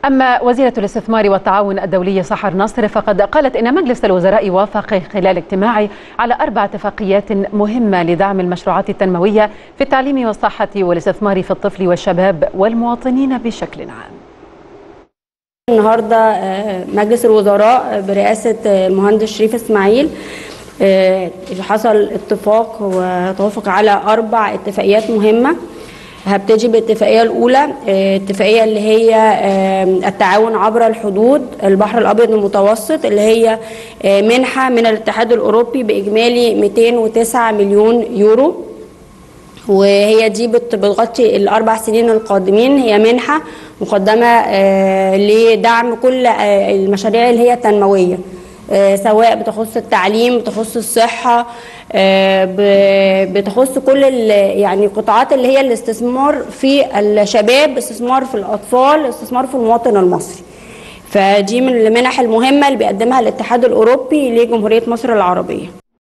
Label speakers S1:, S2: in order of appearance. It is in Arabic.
S1: أما وزيرة الاستثمار والتعاون الدولي سحر نصر فقد قالت إن مجلس الوزراء وافق خلال اجتماعه على 4 اتفاقيات مهمة لدعم المشروعات التنموية في التعليم والصحة والاستثمار في الطفل والشباب والمواطنين بشكل عام.
S2: النهارده مجلس الوزراء برئاسة المهندس شريف اسماعيل حصل اتفاق وتوافق على 4 اتفاقيات مهمة. هبتدي بالاتفاقية الأولى، الاتفاقية اللي هي التعاون عبر الحدود البحر الأبيض المتوسط، اللي هي منحة من الاتحاد الأوروبي بإجمالي 209 مليون يورو، وهي دي بتغطي ال4 سنين القادمين. هي منحة مقدمة لدعم كل المشاريع اللي هي التنموية، سواء بتخص التعليم، بتخص الصحة، بتخص كل يعني قطاعات اللي هي الاستثمار في الشباب، استثمار في الأطفال، استثمار في المواطن المصري. فدي من المنح المهمة اللي بيقدمها الاتحاد الأوروبي لجمهورية مصر العربية.